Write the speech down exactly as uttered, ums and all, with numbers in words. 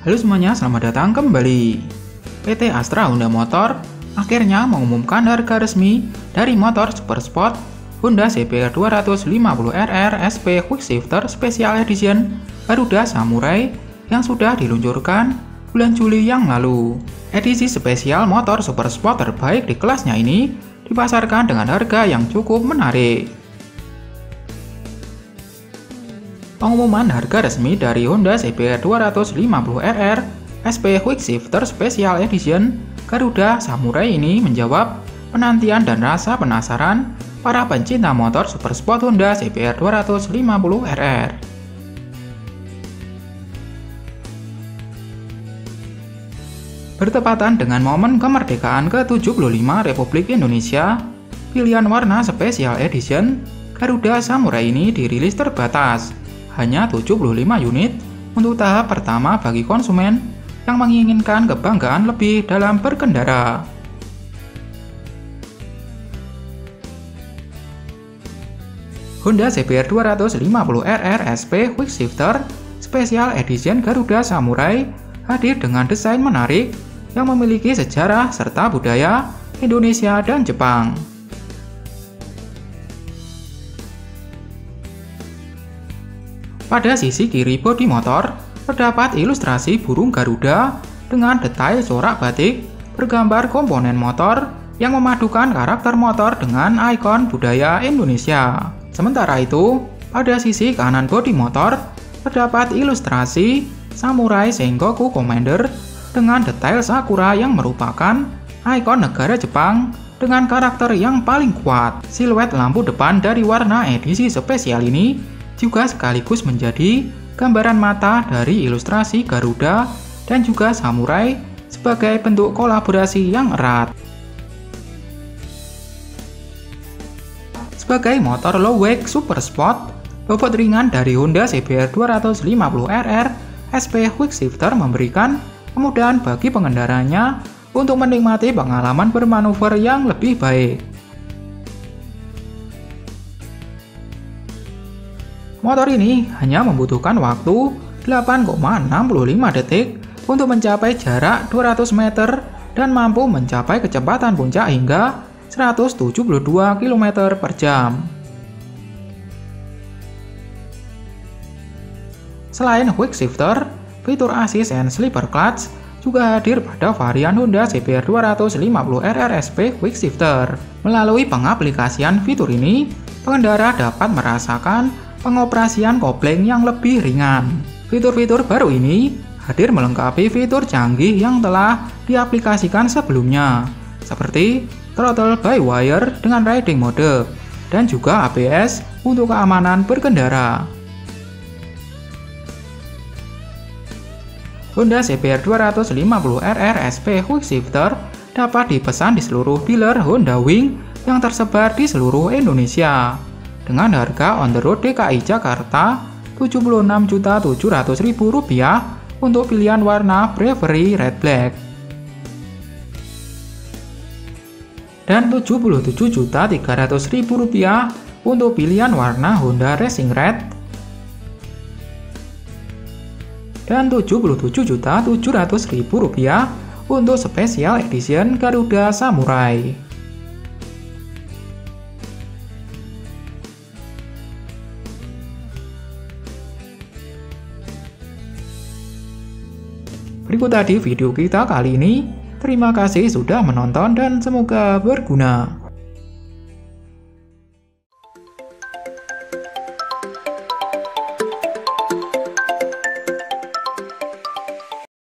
Halo semuanya, selamat datang kembali. P T Astra Honda Motor akhirnya mengumumkan harga resmi dari motor super sport Honda C B R dua lima nol R R S P Quickshifter Special Edition Garuda Samurai yang sudah diluncurkan bulan Juli yang lalu. Edisi spesial motor super sport terbaik di kelasnya ini dipasarkan dengan harga yang cukup menarik. Pengumuman harga resmi dari Honda C B R dua lima nol R R S P Quickshifter Special Edition Garuda Samurai ini menjawab penantian dan rasa penasaran para pencinta motor super sport Honda C B R dua lima nol R R. Bertepatan dengan momen kemerdekaan ke tujuh puluh lima Republik Indonesia, pilihan warna Special Edition Garuda Samurai ini dirilis terbatas, hanya tujuh puluh lima unit untuk tahap pertama bagi konsumen yang menginginkan kebanggaan lebih dalam berkendara. Honda C B R dua lima nol R R S P Quickshifter Special Edition Garuda Samurai hadir dengan desain menarik yang memiliki sejarah serta budaya Indonesia dan Jepang. Pada sisi kiri bodi motor, terdapat ilustrasi burung Garuda dengan detail corak batik bergambar komponen motor yang memadukan karakter motor dengan ikon budaya Indonesia. Sementara itu, pada sisi kanan bodi motor, terdapat ilustrasi Samurai Sengoku Commander dengan detail sakura yang merupakan ikon negara Jepang dengan karakter yang paling kuat. Siluet lampu depan dari warna edisi spesial ini juga sekaligus menjadi gambaran mata dari ilustrasi Garuda dan juga Samurai sebagai bentuk kolaborasi yang erat. Sebagai motor low weight super sport, bobot ringan dari Honda C B R dua lima nol R R S P Quickshifter memberikan kemudahan bagi pengendaranya untuk menikmati pengalaman bermanuver yang lebih baik. Motor ini hanya membutuhkan waktu delapan koma enam lima detik untuk mencapai jarak dua ratus meter dan mampu mencapai kecepatan puncak hingga seratus tujuh puluh dua kilometer per jam. Selain Quickshifter, fitur Assist and Sleeper Clutch juga hadir pada varian Honda C B R dua lima nol R R S P Quickshifter. Melalui pengaplikasian fitur ini, pengendara dapat merasakan pengoperasian kopling yang lebih ringan. Fitur-fitur baru ini hadir melengkapi fitur canggih yang telah diaplikasikan sebelumnya, seperti throttle by wire dengan riding mode, dan juga A B S untuk keamanan berkendara. Honda C B R dua lima nol R R S P Quickshifter dapat dipesan di seluruh dealer Honda Wing yang tersebar di seluruh Indonesia dengan harga on the road D K I Jakarta tujuh puluh enam juta tujuh ratus ribu rupiah untuk pilihan warna Bravery Red Black dan tujuh puluh tujuh juta tiga ratus ribu rupiah untuk pilihan warna Honda Racing Red dan tujuh puluh tujuh juta tujuh ratus ribu rupiah untuk Special Edition Garuda Samurai. Berikut tadi video kita kali ini. Terima kasih sudah menonton dan semoga berguna.